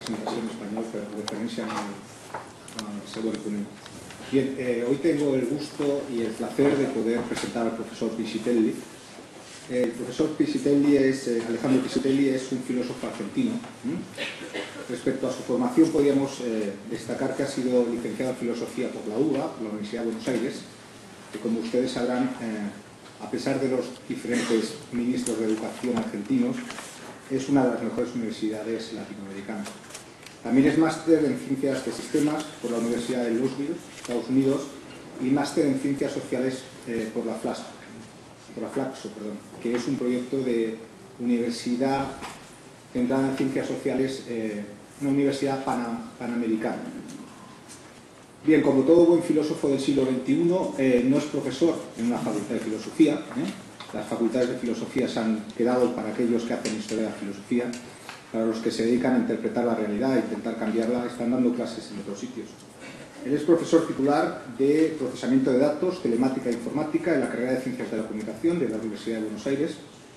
en español, pero referencia al segundo ponente. Bien, hoy tengo el gusto y el placer de poder presentar al profesor Piscitelli. El profesor Piscitelli Alejandro Piscitelli es un filósofo argentino. Respecto a su formación, podríamos destacar que ha sido licenciado en Filosofía por la UBA, por la Universidad de Buenos Aires, que, como ustedes sabrán, a pesar de los diferentes ministros de educación argentinos, es una de las mejores universidades latinoamericanas. También es máster en Ciencias de Sistemas por la Universidad de Louisville, Estados Unidos, y máster en Ciencias Sociales por la Flaxo, que es un proyecto de universidad centrada en ciencias sociales, una universidad panamericana. Bien, como todo buen filósofo del siglo XXI, no es profesor en una facultad de filosofía. Las facultades de filosofía se han quedado para aquellos que hacen historia de la filosofía. Para los que se dedican a interpretar la realidad e intentar cambiarla, están dando clases en otros sitios. Él es profesor titular de Procesamiento de Datos, Telemática e Informática en la carrera de Ciencias de la Comunicación de la Universidad de Buenos Aires.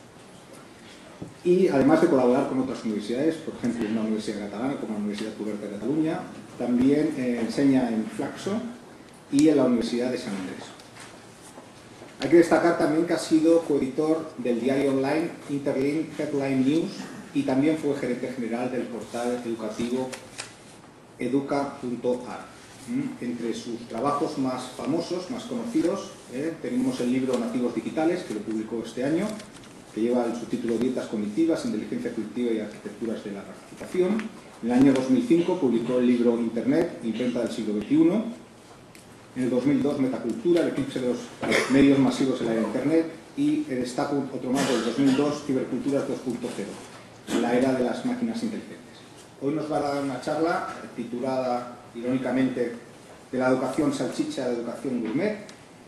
Y además de colaborar con otras universidades, por ejemplo, en una universidad catalana como la Universidad Oberta de Cataluña, también enseña en Flaxo y en la Universidad de San Andrés. Hay que destacar también que ha sido coeditor del diario online Interlink Headline News y también fue gerente general del portal educativo educa.ar. Entre sus trabajos más famosos, más conocidos, tenemos el libro Nativos Digitales, que lo publicó este año, que lleva el subtítulo Dietas Cognitivas, Inteligencia Colectiva y Arquitecturas de la Participación. En el año 2005 publicó el libro Internet, Imprenta del siglo XXI. En el 2002, Metacultura, el eclipse de los medios masivos en la era de Internet. Y destaco otro más del 2002, Ciberculturas 2.0, la era de las máquinas inteligentes. Hoy nos va a dar una charla titulada, irónicamente, de la educación salchicha a la educación gourmet,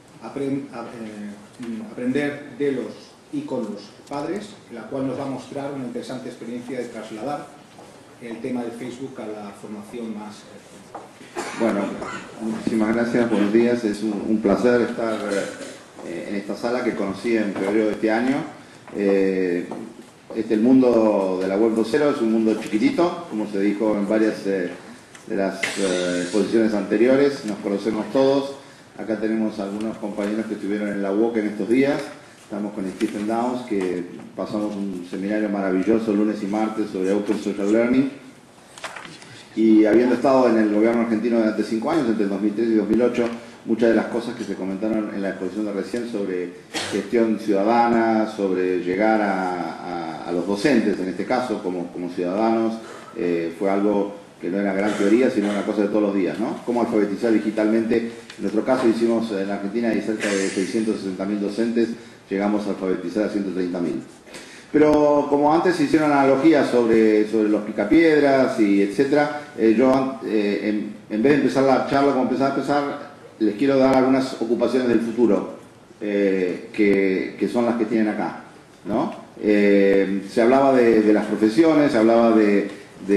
aprender de los y con los padres, en la cual nos va a mostrar una interesante experiencia de trasladar el tema de Facebook a la formación más. Bueno, muchísimas gracias, buenos días, es un placer estar en esta sala que conocí en febrero de este año. El mundo de la web 2.0 es un mundo chiquitito, como se dijo en varias de las exposiciones anteriores, nos conocemos todos. Acá tenemos algunos compañeros que estuvieron en la UOC en estos días. Estamos con Stephen Downes, que pasamos un seminario maravilloso lunes y martes sobre Open Social Learning. Y habiendo estado en el gobierno argentino durante 5 años, entre 2003 y 2008, muchas de las cosas que se comentaron en la exposición de recién sobre gestión ciudadana, sobre llegar a los docentes, en este caso, como ciudadanos, fue algo que no era gran teoría, sino una cosa de todos los días, ¿no? Cómo alfabetizar digitalmente. En nuestro caso hicimos, en la Argentina hay cerca de 660.000 docentes, llegamos a alfabetizar a 130.000. Pero como antes se hicieron analogías sobre los picapiedras y etcétera, yo en vez de empezar la charla como empezar, les quiero dar algunas ocupaciones del futuro que son las que tienen acá, ¿no? Se hablaba de las profesiones, se hablaba de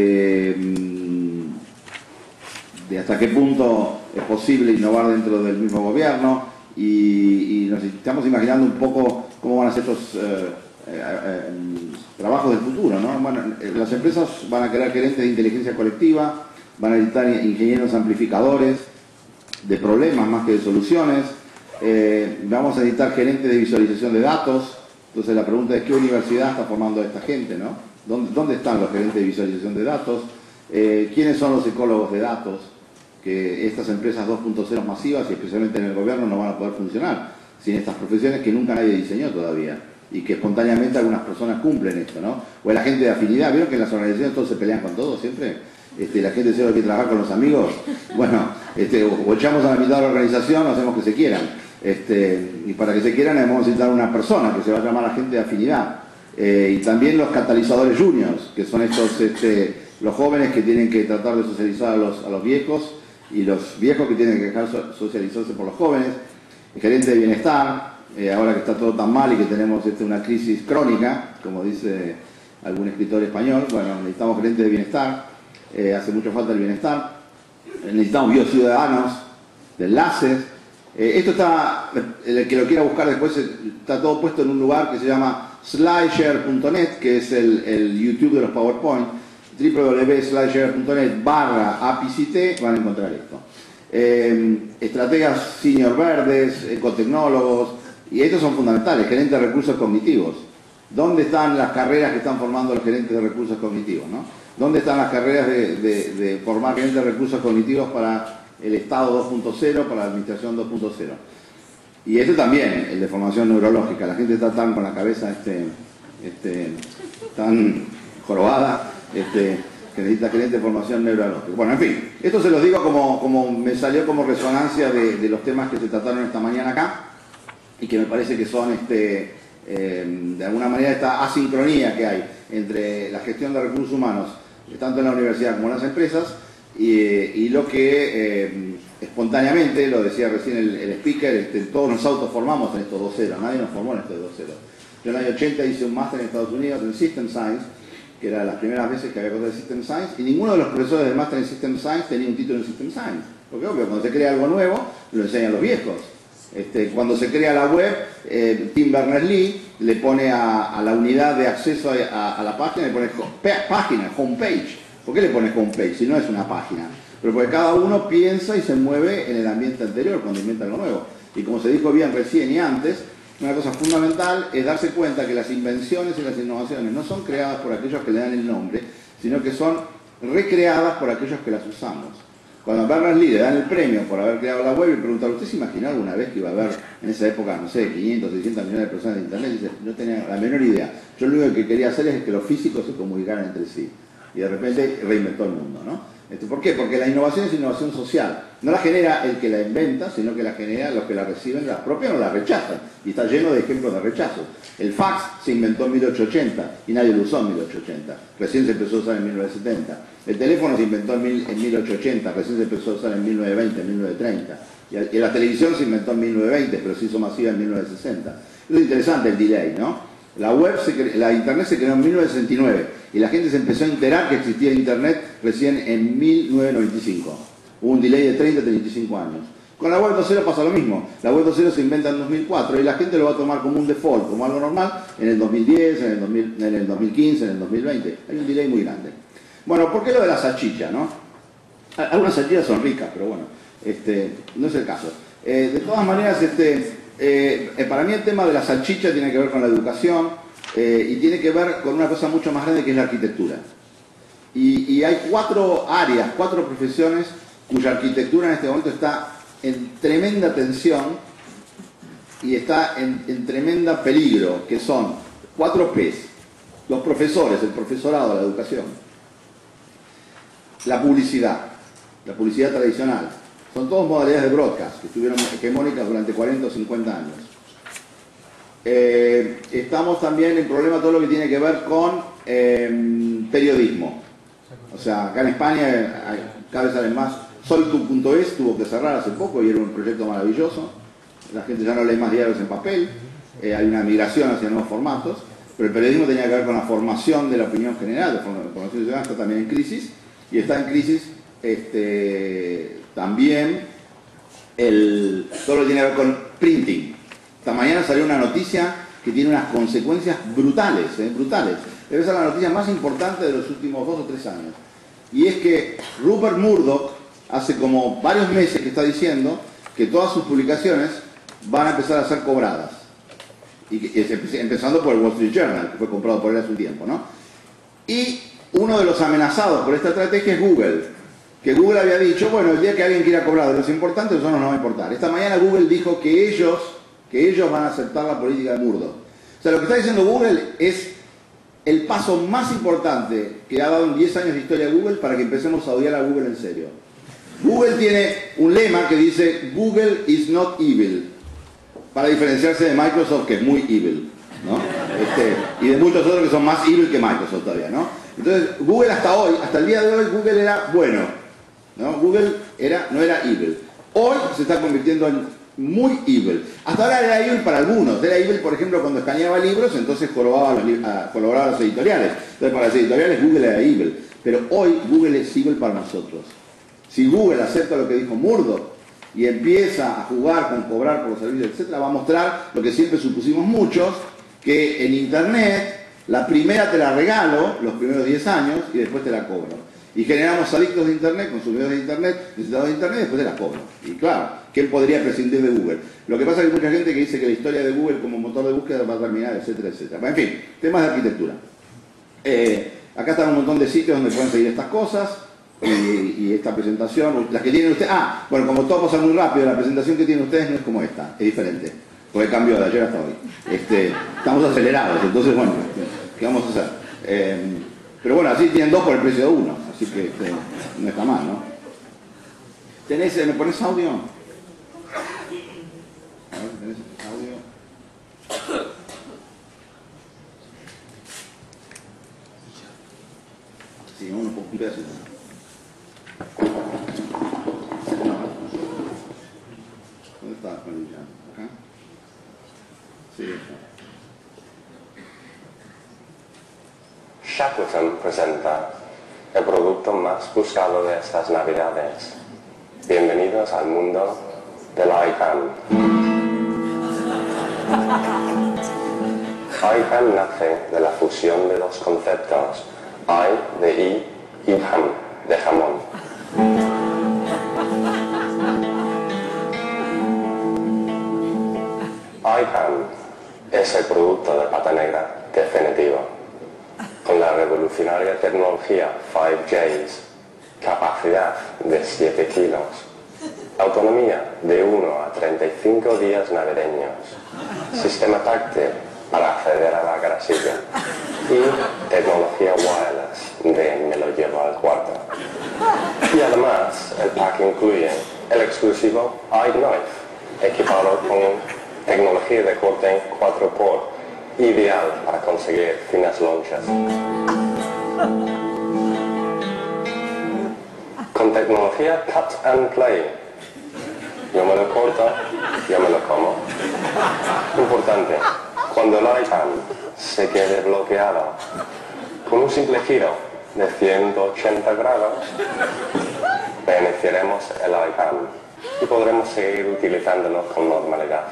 hasta qué punto es posible innovar dentro del mismo gobierno y nos estamos imaginando un poco cómo van a ser estos trabajos del futuro, ¿no? Bueno, las empresas van a querer gerentes de inteligencia colectiva, van a necesitar ingenieros amplificadores de problemas más que de soluciones, vamos a necesitar gerentes de visualización de datos. Entonces la pregunta es, ¿qué universidad está formando a esta gente, ¿no? ¿Dónde están los gerentes de visualización de datos? ¿Quiénes son los ecólogos de datos? Que estas empresas 2.0 masivas, y especialmente en el gobierno, no van a poder funcionar sin estas profesiones que nunca nadie diseñó todavía y que espontáneamente algunas personas cumplen esto, ¿no? O el agente de afinidad. ¿Vieron que en las organizaciones todos se pelean con todos siempre? La gente solo quiere trabajar con los amigos. Bueno, o echamos a la mitad de la organización o hacemos que se quieran. Y para que se quieran vamos a necesitar una persona que se va a llamar agente de afinidad. Y también los catalizadores juniors, que son estos los jóvenes que tienen que tratar de socializar a los viejos y los viejos que tienen que dejar socializarse por los jóvenes. El gerente de bienestar, ahora que está todo tan mal y que tenemos una crisis crónica, como dice algún escritor español, bueno, necesitamos gerentes de bienestar, hace mucha falta el bienestar, necesitamos biociudadanos, de enlaces. Esto está, el que lo quiera buscar después, está todo puesto en un lugar que se llama slideshare.net, que es el YouTube de los PowerPoint, www.slider.net/APICT van a encontrar esto. Estrategas senior verdes, ecotecnólogos, y estos son fundamentales, gerentes de recursos cognitivos. ¿Dónde están las carreras que están formando los gerentes de recursos cognitivos, ¿no? ¿Dónde están las carreras de formar gerentes de recursos cognitivos para el Estado 2.0, para la Administración 2.0? Y este también, el de formación neurológica. La gente está tan con la cabeza tan jorobada que necesita gerente de formación neurológica. Bueno, en fin, esto se los digo como me salió como resonancia de los temas que se trataron esta mañana acá y que me parece que son de alguna manera esta asincronía que hay entre la gestión de recursos humanos, tanto en la universidad como en las empresas, y lo que espontáneamente, lo decía recién el speaker, todos nos autoformamos en estos 2.0, nadie nos formó en estos 2.0. Yo en el año 80 hice un máster en Estados Unidos en System Science, que era las primeras veces que había cosas de System Science, y ninguno de los profesores del máster en System Science tenía un título en System Science. Porque obvio, cuando se crea algo nuevo, lo enseñan los viejos. Cuando se crea la web, Tim Berners-Lee le pone a la unidad de acceso a la página, le pone página, homepage. ¿Por qué le pone homepage si no es una página? Pero porque cada uno piensa y se mueve en el ambiente anterior cuando inventa algo nuevo. Y como se dijo bien recién y antes, una cosa fundamental es darse cuenta que las invenciones y las innovaciones no son creadas por aquellos que le dan el nombre, sino que son recreadas por aquellos que las usamos. Cuando a Berners-Lee le dan el premio por haber creado la web y preguntan, ¿usted se imaginó alguna vez que iba a haber en esa época, no sé, 500, 600 millones de personas en Internet? Y dice, no tenía la menor idea. Yo lo único que quería hacer es que los físicos se comunicaran entre sí. Y de repente reinventó el mundo, ¿no? ¿Por qué? Porque la innovación es innovación social. No la genera el que la inventa, sino que la genera los que la reciben, la apropian o la rechazan. Y está lleno de ejemplos de rechazo. El fax se inventó en 1880 y nadie lo usó en 1880. Recién se empezó a usar en 1970. El teléfono se inventó en 1880, recién se empezó a usar en 1920, en 1930. Y la televisión se inventó en 1920, pero se hizo masiva en 1960. Es interesante el delay, ¿no? La Internet se creó en 1969 y la gente se empezó a enterar que existía Internet recién en 1995. Hubo un delay de 30 a 35 años. Con la web 2.0 pasa lo mismo. La web 2.0 se inventa en 2004 y la gente lo va a tomar como un default, como algo normal, en el 2010, en el 2015, en el 2020. Hay un delay muy grande. Bueno, ¿por qué lo de la salchicha, no? Algunas salchichas son ricas, pero bueno, no es el caso. De todas maneras, para mí el tema de la salchicha tiene que ver con la educación y tiene que ver con una cosa mucho más grande que es la arquitectura. Y hay 4 áreas, 4 profesiones cuya arquitectura en este momento está en tremenda tensión y está en tremenda peligro, que son 4 P's. Los profesores, el profesorado, la educación. La publicidad tradicional. Son todas modalidades de broadcast que estuvieron hegemónicas durante 40 o 50 años. Estamos también en problema todo lo que tiene que ver con periodismo. O sea, acá en España cada vez salen más. Soltu.es tuvo que cerrar hace poco y era un proyecto maravilloso. La gente ya no lee más diarios en papel. Hay una migración hacia nuevos formatos. Pero el periodismo tenía que ver con la formación de la opinión general. La formación ciudadana está también en crisis. Y está en crisis también todo lo que tiene que ver con printing. Esta mañana salió una noticia que tiene unas consecuencias brutales, brutales. Debe ser la noticia más importante de los últimos 2 o 3 años. Y es que Rupert Murdoch hace como varios meses que está diciendo que todas sus publicaciones van a empezar a ser cobradas. Empezando por el Wall Street Journal, que fue comprado por él hace un tiempo, ¿no? Y uno de los amenazados por esta estrategia es Google. Que Google había dicho, bueno, el día que alguien quiera cobrar de los importantes, eso no nos va a importar. Esta mañana Google dijo que ellos van a aceptar la política de Murdoch. O sea, lo que está diciendo Google es el paso más importante que ha dado en 10 años de historia de Google para que empecemos a odiar a Google en serio. Google tiene un lema que dice, Google is not evil, para diferenciarse de Microsoft, que es muy evil, ¿no? Y de muchos otros que son más evil que Microsoft todavía, ¿no? Entonces, Google hasta el día de hoy, Google era bueno, ¿no? Google no era evil. Hoy se está convirtiendo en muy evil. Hasta ahora era evil para algunos. Era evil, por ejemplo, cuando escaneaba libros, entonces jorobaba a los editoriales. Entonces, para los editoriales, Google era evil. Pero hoy, Google es evil para nosotros. Si Google acepta lo que dijo Murdoch y empieza a jugar con cobrar por los servicios, etc., va a mostrar lo que siempre supusimos muchos, que en Internet La primera te la regalo los primeros 10 años y después te la cobro. Y generamos adictos de Internet, consumidores de Internet, necesitados de Internet y después te la cobro. Y claro, ¿quién podría prescindir de Google? Lo que pasa es que hay mucha gente que dice que la historia de Google como motor de búsqueda va a terminar, etcétera, etcétera. En fin, temas de arquitectura. Acá están un montón de sitios donde pueden seguir estas cosas y esta presentación, las que tienen ustedes. Bueno, como todo pasa muy rápido, la presentación que tienen ustedes no es como esta, es diferente. Porque cambió de ayer hasta hoy. Estamos acelerados, entonces bueno, ¿qué vamos a hacer? Pero bueno, así tienen 2 por el precio de 1, así que no está mal, ¿no? ¿Me pones audio? A ver, ¿tenés audio? Sí, un pedacito. ¿Dónde está Juanilla? ¿Acá? Sí, Shackleton presenta el producto más buscado de estas navidades. Bienvenidos al mundo del ICANN. ICANN nace de la fusión de dos conceptos, I de I y ham de jamón. ICANN es el producto de pata negra definitivo. Con la revolucionaria tecnología 5Gs, capacidad de 7 kilos, autonomía de 1 a 35 días navideños, sistema táctil para acceder a la grasilla y tecnología wireless de me lo llevo al cuarto. Y además el pack incluye el exclusivo iKnife, equipado con tecnología de corte 4x, ideal para conseguir finas lonchas. Con tecnología Cut and Play, yo me lo corto, yo me lo como. Importante, cuando el ICANN se quede bloqueado, con un simple giro de 180 grados, reiniciaremos el ICANN y podremos seguir utilizándolo con normalidad.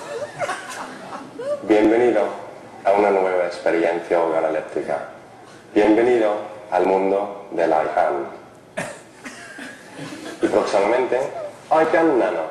Bienvenido a una nueva experiencia organoléptica. Bienvenido al mundo del ICANN. Y próximamente, ICANN Nano.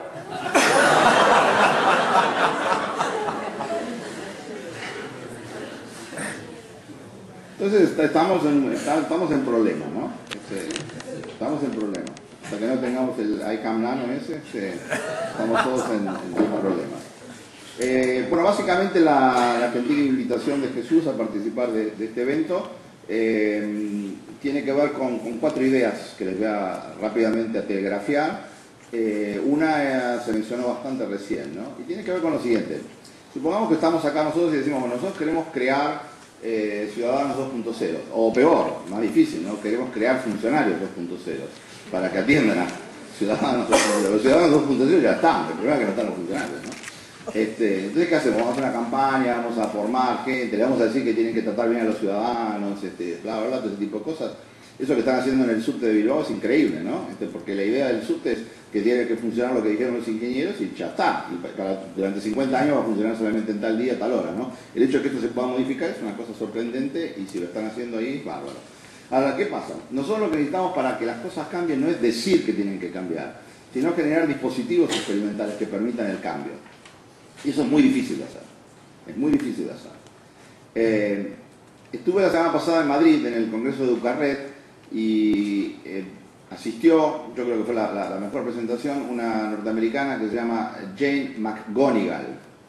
Entonces estamos en problema, ¿no? Estamos en problema. Hasta que no tengamos el ICANN Nano estamos todos en problemas. Bueno, básicamente la gentil invitación de Jesús a participar de este evento tiene que ver con 4 ideas que les voy a rápidamente a telegrafiar. Una se mencionó bastante recién, ¿no? Y tiene que ver con lo siguiente. Supongamos que estamos acá nosotros y decimos, bueno, nosotros queremos crear ciudadanos 2.0, o peor, más difícil, ¿no? Queremos crear funcionarios 2.0 para que atiendan a ciudadanos 2.0. Los ciudadanos 2.0 ya están, el problema es que no están los funcionarios, ¿no? Entonces, ¿qué hacemos? Vamos a hacer una campaña, vamos a formar gente, le vamos a decir que tienen que tratar bien a los ciudadanos, bla, bla, bla, todo ese tipo de cosas. Eso que están haciendo en el subte de Bilbao es increíble, ¿no? Porque la idea del subte es que tiene que funcionar lo que dijeron los ingenieros y ya está. Y durante 50 años va a funcionar solamente en tal día, tal hora, ¿no? El hecho de que esto se pueda modificar es una cosa sorprendente y si lo están haciendo ahí, bárbaro. Ahora, ¿qué pasa? Nosotros lo que necesitamos para que las cosas cambien no es decir que tienen que cambiar, sino generar dispositivos experimentales que permitan el cambio. Y eso es muy difícil de hacer. Es muy difícil de hacer. Estuve la semana pasada en Madrid, en el Congreso de Ucarret, y asistió, yo creo que fue la mejor presentación, una norteamericana que se llama Jane McGonigal.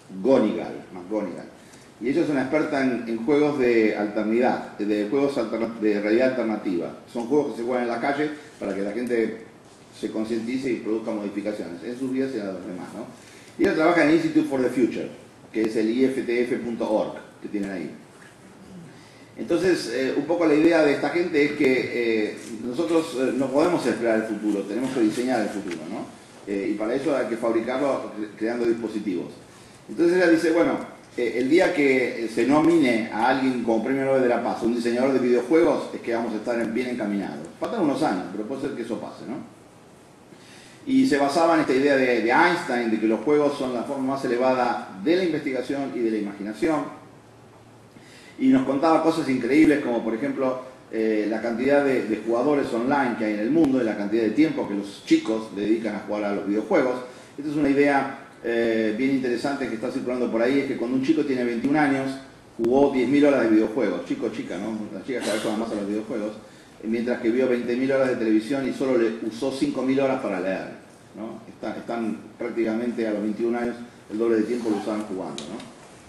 Y ella es una experta en juegos de alternidad, de juegos de realidad alternativa. Son juegos que se juegan en la calle para que la gente se concientice y produzca modificaciones en sus vidas y en las demás, ¿no? Y ella trabaja en Institute for the Future, que es el iftf.org que tienen ahí. Entonces, un poco la idea de esta gente es que nosotros no podemos esperar el futuro, tenemos que diseñar el futuro, ¿no? Y para eso hay que fabricarlo creando dispositivos. Entonces ella dice, bueno, el día que se nomine a alguien como Premio Nobel de la Paz, un diseñador de videojuegos, es que vamos a estar bien encaminados. Faltan unos años, pero puede ser que eso pase, ¿no? Y se basaba en esta idea de Einstein, de que los juegos son la forma más elevada de la investigación y de la imaginación. y nos contaba cosas increíbles como por ejemplo la cantidad de jugadores online que hay en el mundo y la cantidad de tiempo que los chicos dedican a jugar a los videojuegos. Esta es una idea bien interesante que está circulando por ahí, es que cuando un chico tiene 21 años jugó 10.000 horas de videojuegos, chico o chica, ¿no? Las chicas cada vez juegan más a los videojuegos, mientras que vio 20.000 horas de televisión y solo le usó 5.000 horas para leer, ¿no? Están prácticamente a los 21 años el doble de tiempo lo usaban jugando, ¿no?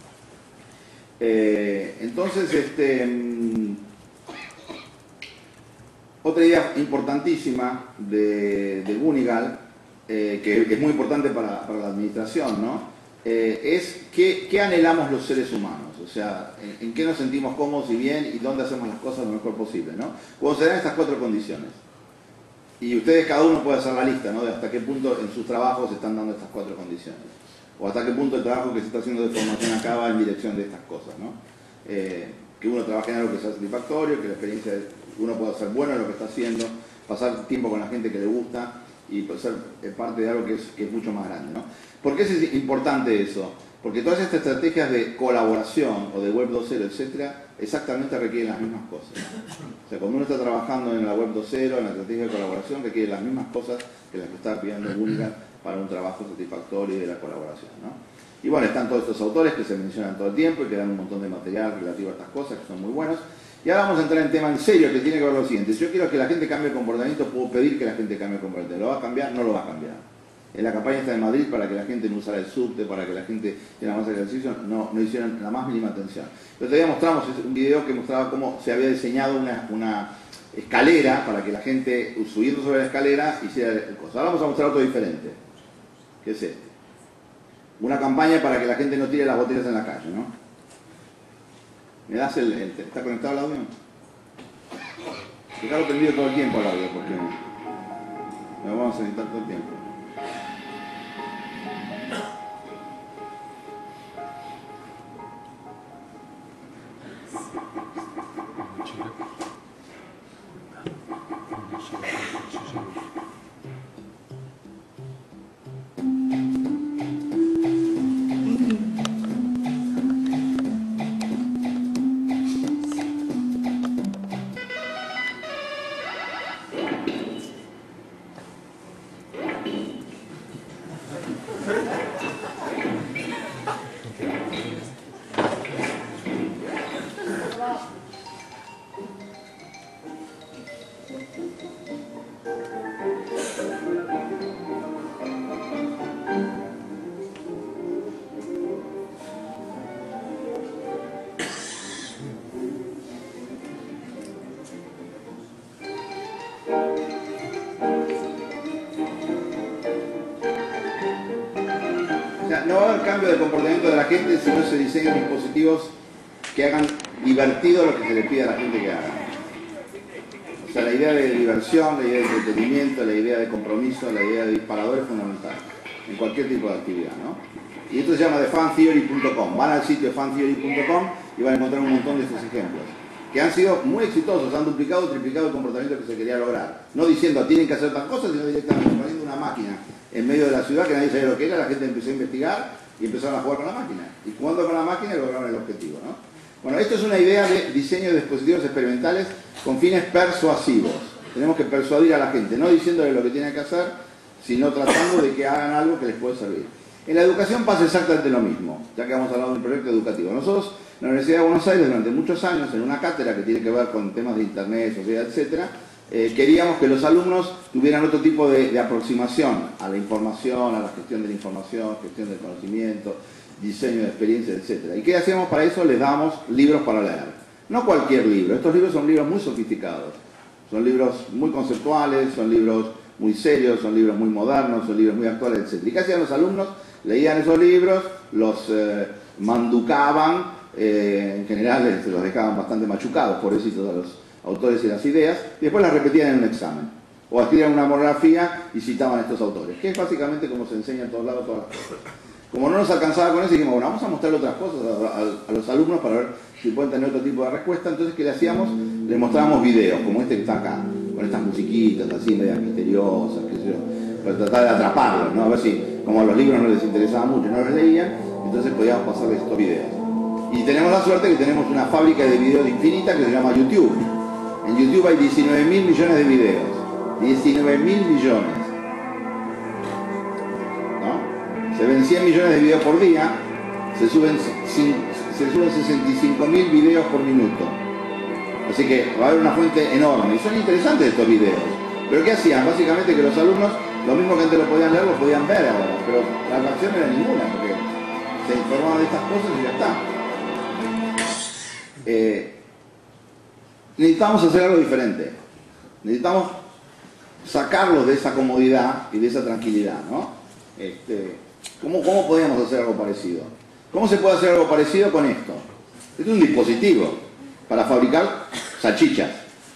Entonces, otra idea importantísima de Bunigal, que es muy importante para la administración, ¿no? Es qué anhelamos los seres humanos, o sea, en qué nos sentimos cómodos y bien y dónde hacemos las cosas lo mejor posible, ¿no? Cuando se dan estas 4 condiciones, y ustedes cada uno puede hacer la lista, ¿no? De hasta qué punto en sus trabajos se están dando estas 4 condiciones, o hasta qué punto el trabajo que se está haciendo de formación acá va en dirección de estas cosas, ¿no? Que uno trabaje en algo que sea satisfactorio, que la experiencia uno pueda ser bueno en lo que está haciendo, pasar tiempo con la gente que le gusta y ser parte de algo que es mucho más grande, ¿no? ¿Por qué es importante eso? Porque todas estas estrategias de colaboración o de web 2.0, etcétera, exactamente requieren las mismas cosas. O sea, cuando uno está trabajando en la web 2.0, en la estrategia de colaboración, requiere las mismas cosas que las que está pidiendo Bunigal para un trabajo satisfactorio y de la colaboración, ¿no? Y bueno, están todos estos autores que se mencionan todo el tiempo y que dan un montón de material relativo a estas cosas que son muy buenos. Y ahora vamos a entrar en tema en serio que tiene que ver con lo siguiente. Si yo quiero que la gente cambie el comportamiento, puedo pedir que la gente cambie el comportamiento. ¿Lo va a cambiar? No lo va a cambiar. En la campaña está de Madrid para que la gente no usara el subte, para que la gente hiciera más ejercicio, no hicieron la más mínima atención. El otro día mostramos un video que mostraba cómo se había diseñado una escalera para que la gente, subiendo sobre la escalera, hiciera el coso. Ahora vamos a mostrar otro diferente. ¿Qué es este? Una campaña para que la gente no tire las botellas en la calle, ¿no? ¿Me das ¿está conectado el audio? Dejarlo prendido todo el tiempo el audio, porque lo vamos a necesitar todo el tiempo. No va a haber cambio de comportamiento de la gente si no se diseñan dispositivos que hagan divertido lo que se le pide a la gente que haga. O sea, la idea de diversión, la idea de entretenimiento, la idea de compromiso, la idea de disparador es fundamental en cualquier tipo de actividad, ¿no? Y esto se llama de fantheory.com. Van al sitio fantheory.com y van a encontrar un montón de estos ejemplos que han sido muy exitosos, han duplicado o triplicado el comportamiento que se quería lograr. No diciendo tienen que hacer tal cosa, sino directamente poniendo una máquina en medio de la ciudad que nadie sabía lo que era, la gente empezó a investigar y empezaron a jugar con la máquina. Y jugando con la máquina lograron el objetivo, ¿no? Bueno, esto es una idea de diseño de dispositivos experimentales con fines persuasivos. Tenemos que persuadir a la gente, no diciéndole lo que tiene que hacer, sino tratando de que hagan algo que les puede servir. En la educación pasa exactamente lo mismo, ya que hemos hablado de un proyecto educativo. Nosotros, en la Universidad de Buenos Aires, durante muchos años, en una cátedra que tiene que ver con temas de internet, sociedad, etcétera, queríamos que los alumnos tuvieran otro tipo de aproximación a la información, a la gestión de la información, gestión del conocimiento, diseño de experiencias, etc. ¿Y qué hacíamos para eso? Les damos libros para leer. No cualquier libro, estos libros son libros muy sofisticados, son libros muy conceptuales, son libros muy serios, son libros muy modernos, son libros muy actuales, etc. ¿Y qué hacían los alumnos? Leían esos libros, los manducaban, en general se los dejaban bastante machucados, pobrecitos a los autores y las ideas, y después las repetían en un examen. O escribían una monografía y citaban a estos autores, que es básicamente como se enseña en todos lados todas las cosas. Como no nos alcanzaba con eso, dijimos, bueno, vamos a mostrarle otras cosas a los alumnos para ver si pueden tener otro tipo de respuesta. Entonces, ¿qué le hacíamos? Les mostrábamos videos, como este que está acá, con estas musiquitas así, medias misteriosas, qué sé yo, para tratar de atraparlos, ¿no? A ver si, como a los libros no les interesaba mucho, no los leían, entonces podíamos pasarles estos videos. Y tenemos la suerte que tenemos una fábrica de videos infinita que se llama YouTube. En YouTube hay 19.000 millones de videos. 19.000 millones. ¿No? Se ven 100 millones de videos por día, se suben 65.000 videos por minuto. Así que va a haber una fuente enorme. Y son interesantes estos videos. Pero ¿qué hacían? Básicamente que los alumnos, lo mismo que antes lo podían leer, lo podían ver ahora. Pero la reacción era ninguna, porque se informaban de estas cosas y ya está. Necesitamos hacer algo diferente. Necesitamos sacarlos de esa comodidad y de esa tranquilidad, ¿no? ¿Cómo podríamos hacer algo parecido? ¿Cómo se puede hacer algo parecido con esto? Este es un dispositivo para fabricar salchichas.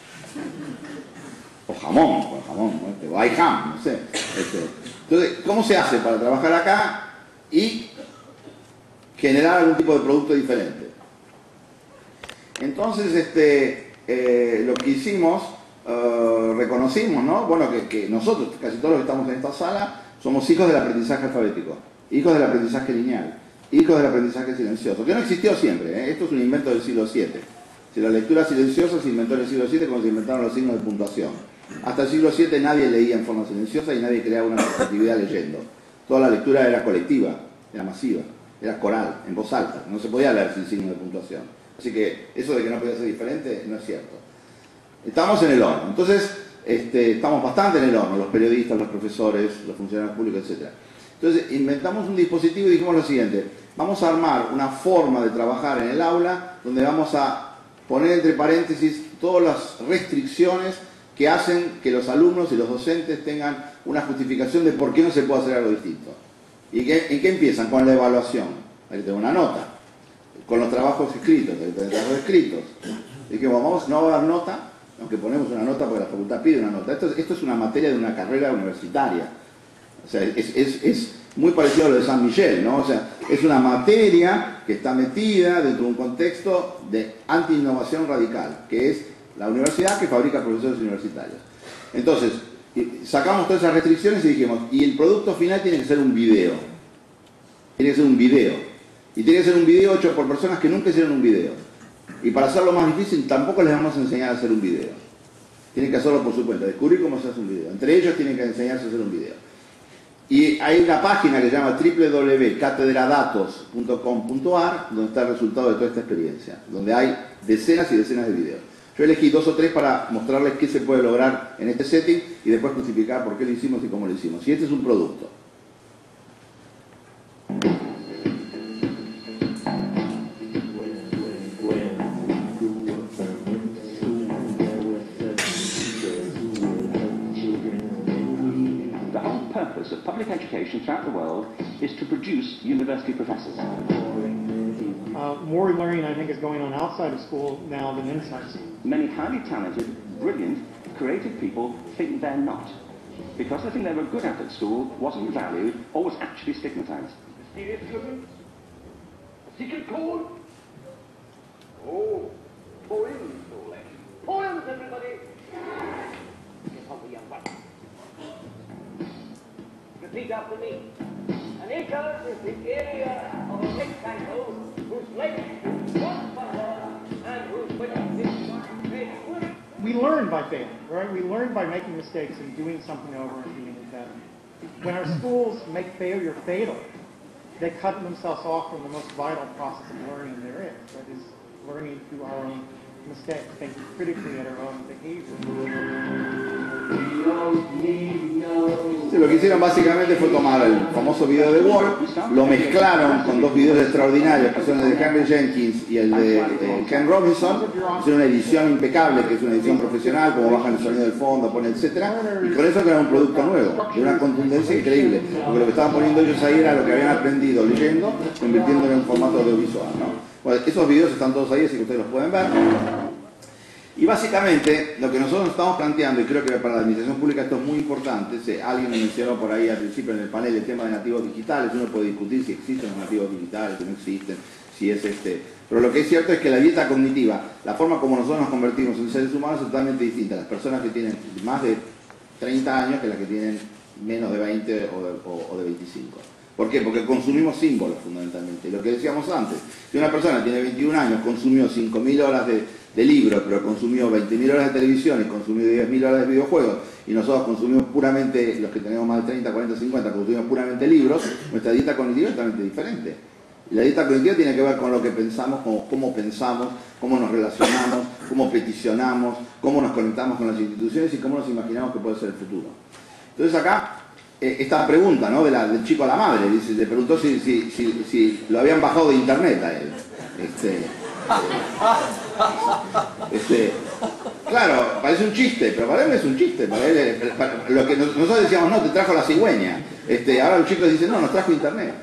O jamón, o hay ham, no sé. Entonces, ¿cómo se hace para trabajar acá y generar algún tipo de producto diferente? Entonces, lo que hicimos, reconocimos, ¿no? Bueno, que nosotros, casi todos los que estamos en esta sala, somos hijos del aprendizaje alfabético, hijos del aprendizaje lineal, hijos del aprendizaje silencioso, que no existió siempre, ¿eh? Esto es un invento del siglo VII. Si la lectura silenciosa se inventó en el siglo VII cuando se inventaron los signos de puntuación. Hasta el siglo VII nadie leía en forma silenciosa y nadie creaba una actividad leyendo. Toda la lectura era colectiva, era masiva, era coral, en voz alta. No se podía leer sin signo de puntuación. Así que eso de que no podía ser diferente no es cierto. Estamos en el horno. Entonces, estamos bastante en el horno, los periodistas, los profesores, los funcionarios públicos, etc. Entonces, inventamos un dispositivo y dijimos lo siguiente: vamos a armar una forma de trabajar en el aula donde vamos a poner entre paréntesis todas las restricciones que hacen que los alumnos y los docentes tengan una justificación de por qué no se puede hacer algo distinto. ¿Y en qué empiezan? Con la evaluación. Ahí tengo una nota. Con los trabajos escritos. Ahí tengo trabajos escritos. Y que vamos, no va a dar nota, aunque ponemos una nota porque la facultad pide una nota. Esto es una materia de una carrera universitaria. O sea, es muy parecido a lo de San Miguel, ¿no? O sea, es una materia que está metida dentro de un contexto de anti-innovación radical, que es la universidad que fabrica profesores universitarios. Entonces, sacamos todas esas restricciones y dijimos, y el producto final tiene que ser un video. Tiene que ser un video. Y tiene que ser un video hecho por personas que nunca hicieron un video. Y para hacerlo más difícil, tampoco les vamos a enseñar a hacer un video. Tienen que hacerlo por su cuenta, descubrir cómo se hace un video. Entre ellos tienen que enseñarse a hacer un video. Y hay una página que se llama www.catedradatos.com.ar donde está el resultado de toda esta experiencia, donde hay decenas y decenas de videos. Yo elegí 2 o 3 para mostrarles qué se puede lograr en este setting y después justificar por qué lo hicimos y cómo lo hicimos. Y este es un producto. Of public education throughout the world is to produce university professors. More learning, I think, is going on outside of school now than inside school. Many highly talented, brilliant, creative people think they're not, because the thing they were good at school wasn't valued or was actually stigmatized. Mysterious children? A secret code? Oh, poems, Oleg. Poems, everybody! Here's how the young one. Repeat after me. An acre is the area of a rectangle whose length is 1 furlong and whose width is 1 meter. We learn by failing, right? We learn by making mistakes and doing something over and doing it better. When our schools make failure fatal, they cut themselves off from the most vital process of learning there is, that is learning through our own mistakes, thinking critically at our own behavior. Sí, lo que hicieron básicamente fue tomar el famoso video de Wall, lo mezclaron con 2 videos extraordinarios que son el de Henry Jenkins y el de Ken Robinson. Hicieron una edición impecable, que es una edición profesional, como bajan el sonido del fondo, ponen etcétera, y con eso crearon un producto nuevo, de una contundencia increíble, porque lo que estaban poniendo ellos ahí era lo que habían aprendido leyendo, convirtiéndolo en un formato audiovisual, ¿no? Bueno, esos videos están todos ahí, así que ustedes los pueden ver. Y básicamente lo que nosotros estamos planteando, y creo que para la administración pública esto es muy importante, alguien me mencionó por ahí al principio en el panel el tema de nativos digitales, uno puede discutir si existen los nativos digitales, si no existen, si es pero lo que es cierto es que la dieta cognitiva, la forma como nosotros nos convertimos en seres humanos es totalmente distinta. Las personas que tienen más de 30 años que las que tienen menos de 20 o de 25. ¿Por qué? Porque consumimos símbolos fundamentalmente. Lo que decíamos antes, si una persona tiene 21 años, consumió 5.000 horas de libros, pero consumió 20.000 horas de televisión y consumió 10.000 horas de videojuegos, y nosotros consumimos puramente, los que tenemos más de 30, 40, 50, consumimos puramente libros, nuestra dieta cognitiva es totalmente diferente. Y la dieta cognitiva tiene que ver con lo que pensamos, cómo pensamos, cómo nos relacionamos, cómo peticionamos, cómo nos conectamos con las instituciones y cómo nos imaginamos que puede ser el futuro. Entonces acá, esta pregunta, ¿no?, del chico a la madre, dice, le preguntó si lo habían bajado de internet a él. Claro, parece un chiste, pero para él no es un chiste. Para él, lo que nosotros decíamos, no, te trajo la cigüeña. Ahora los chicos dicen, no, nos trajo internet.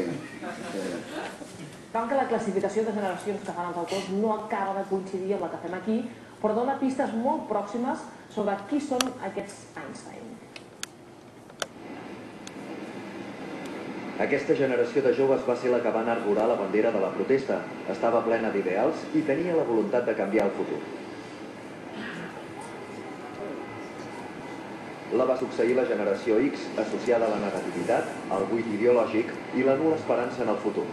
Cal que la classificació de generacions que fan els autors no acaba de coincidir amb la que fem aquí, però dona pistes molt pròximes sobre qui són aquests Einstein. Aquesta generació de joves va ser la que va enarborar la bandera de la protesta. Estava plena d'ideals i tenia la voluntat de canviar el futur. La va succeir la generació X, associada a la negativitat, al buit ideològic i la nul·la esperança en el futur.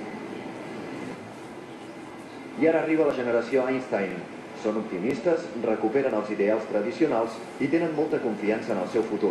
I ara arriba la generació Einstein. Són optimistes, recuperen els ideals tradicionals i tenen molta confiança en el seu futur.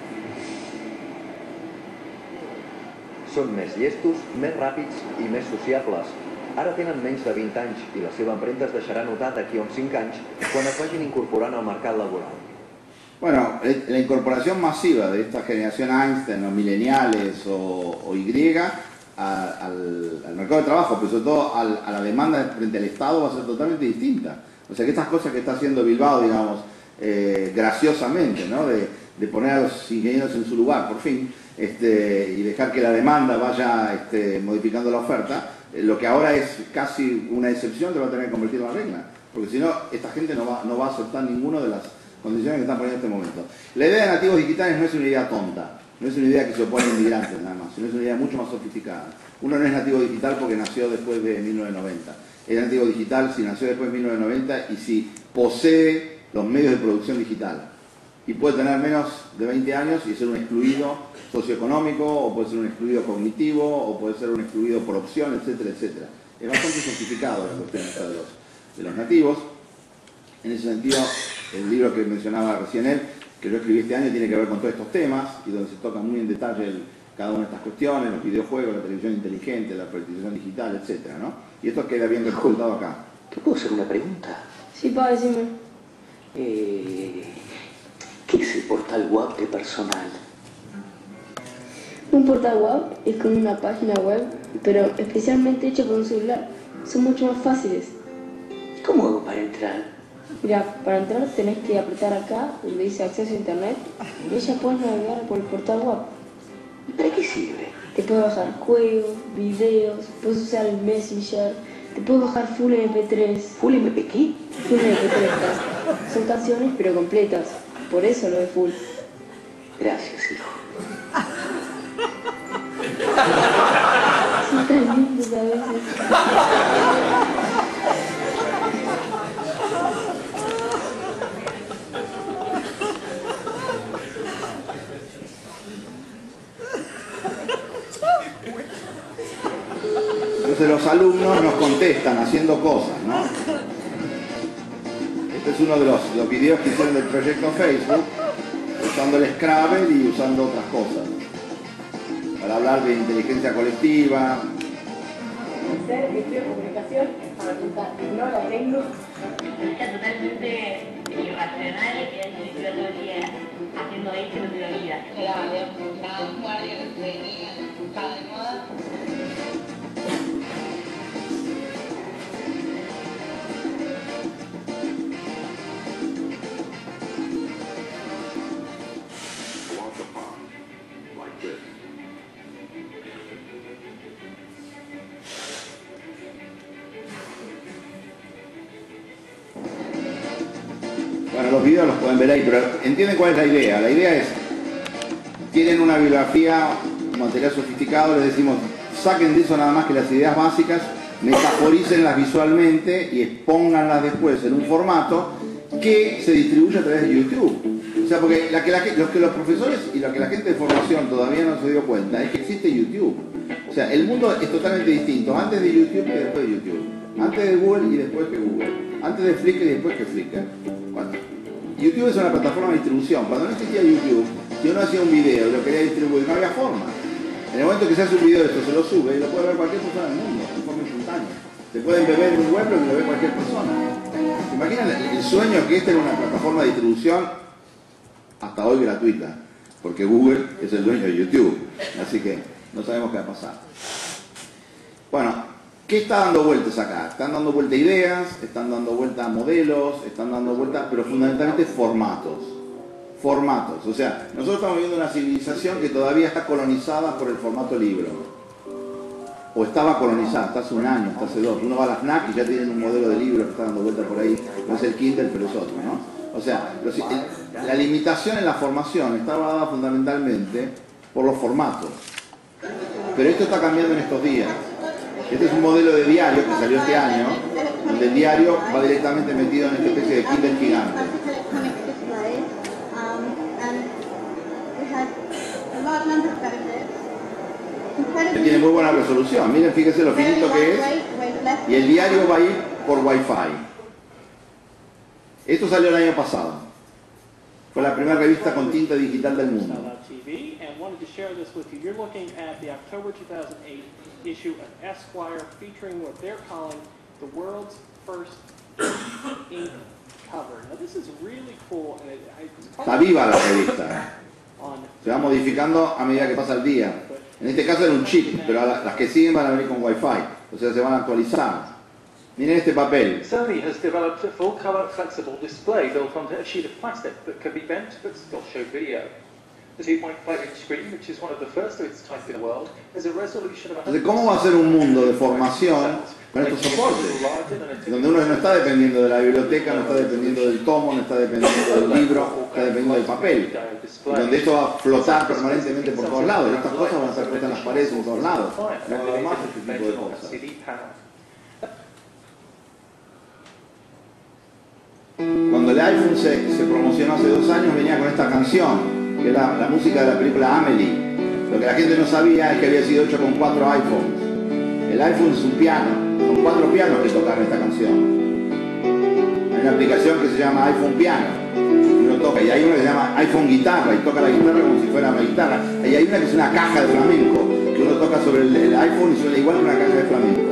Són més llestos, més ràpids i més sociables. Ara tenen menys de 20 anys i la seva empremta es deixarà notar d'aquí a uns 5 anys quan es vagin incorporant al mercat laboral. Bueno, la incorporación masiva de esta generación Einstein, o mileniales o Y, al mercado de trabajo, pero sobre todo a la demanda frente al Estado, va a ser totalmente distinta. O sea que estas cosas que está haciendo Bilbao, digamos, graciosamente, ¿no?, de poner a los ingenieros en su lugar, por fin, y dejar que la demanda vaya modificando la oferta, lo que ahora es casi una excepción, te va a tener que convertir en la regla. Porque si no, esta gente no va a aceptar ninguna de las condiciones que están poniendo en este momento. La idea de nativos digitales no es una idea tonta. No es una idea que se opone a inmigrantes nada más, sino es una idea mucho más sofisticada. Uno no es nativo digital porque nació después de 1990. Es nativo digital si nació después de 1990 y si posee los medios de producción digital. Y puede tener menos de 20 años y ser un excluido socioeconómico, o puede ser un excluido cognitivo, o puede ser un excluido por opción, etcétera, etcétera. Es bastante sofisticado la cuestión de los nativos. En ese sentido, el libro que mencionaba recién él, que yo escribí este año, tiene que ver con todos estos temas y donde se toca muy en detalle cada una de estas cuestiones, los videojuegos, la televisión inteligente, la alfabetización digital, etcétera, ¿no? Y esto queda bien representado acá. ¿Te puedo hacer una pregunta? Sí, pa, decime. ¿Qué es el portal web de personal? Un portal web es como una página web, pero especialmente hecha con un celular. Son mucho más fáciles. ¿Cómo hago para entrar? Mira, para entrar tenés que apretar acá donde dice acceso a internet y ya puedes navegar por el portal web. ¿Y para qué sirve? Te puedes bajar juegos, videos, puedes usar el Messenger, te puedes bajar Full MP3. ¿Full MP qué? Full MP3. Son canciones pero completas, por eso lo de Full. Gracias, hijo. Son tan lindos a veces. Entonces los alumnos nos contestan haciendo cosas, ¿no? Este es uno de los videos que hicieron del proyecto Facebook, usando el Scrabble y usando otras cosas, para hablar de inteligencia colectiva. Ser estudio comunicación para contar, no la tengo. Está totalmente irracional que estuviera todo el día haciendo esto y no tuviera vida. Era un guardia que venía, estaba de moda. Bueno, los videos los pueden ver ahí, pero entienden cuál es la idea. La idea es, tienen una bibliografía, un material sofisticado, les decimos, saquen de eso nada más que las ideas básicas, metaforícenlas visualmente y expónganlas después en un formato que se distribuye a través de YouTube. O sea, porque lo que los profesores y lo que la gente de formación todavía no se dio cuenta es que existe YouTube. O sea, el mundo es totalmente distinto antes de YouTube que después de YouTube. Antes de Google y después que Google. Antes de Flickr y después que Flickr. Bueno, YouTube es una plataforma de distribución. Cuando no existía YouTube, si uno hacía un video y lo quería distribuir, no había forma. En el momento que se hace un video de esto, se lo sube y lo puede ver cualquier persona del mundo, de forma instantánea. Se pueden beber en un web y lo ve cualquier persona. ¿Se imaginan el sueño que esta era una plataforma de distribución hasta hoy gratuita? Porque Google es el dueño de YouTube. Así que no sabemos qué va a pasar. Bueno, ¿qué está dando vueltas acá? Están dando vueltas ideas, están dando vueltas modelos, están dando vueltas, pero fundamentalmente formatos. Formatos. O sea, nosotros estamos viviendo una civilización que todavía está colonizada por el formato libro. O estaba colonizada, hasta hace un año, hasta hace 2. Uno va a la FNAC y ya tienen un modelo de libro que está dando vueltas por ahí. No es el Kindle, pero es otro, ¿no? O sea, la limitación en la formación está dada fundamentalmente por los formatos. Pero esto está cambiando en estos días. Este es un modelo de diario que salió este año, donde el diario va directamente metido en esta especie de Kindle gigante. Que tiene muy buena resolución. Miren, fíjense lo finito que es. Y el diario va a ir por Wi-Fi. Esto salió el año pasado. Fue la primera revista con tinta digital del mundo. Está viva la revista. Se va modificando a medida que pasa el día. En este caso era un chip, pero las que siguen van a venir con Wi-Fi. O sea, se van a actualizar. Miren este papel. Sony has developed a full-color flexible display built onto a sheet of plastic that can be bent but still show video. The 2.5-inch screen, which is one of the first of its type in the world, has a resolution of... Entonces, ¿cómo va a ser un mundo de formación con estos soportes? Donde uno no está dependiendo de la biblioteca, no está dependiendo del tomo, no está dependiendo del libro, está dependiendo del papel. Donde esto va a flotar permanentemente por todos lados. Y estas cosas van a estar puestas en las paredes por todos lados. No va a haber más este tipo de cosas. Cuando el iPhone se promocionó hace 2 años, venía con esta canción, que era la música de la película Amelie. Lo que la gente no sabía es que había sido hecho con 4 iPhones. El iPhone es un piano, son 4 pianos que tocan esta canción. Hay una aplicación que se llama iPhone Piano, y uno toca, y hay una que se llama iPhone Guitarra, y toca la guitarra como si fuera una guitarra. Y hay una que es una caja de flamenco, que uno toca sobre el iPhone y suena igual que una caja de flamenco.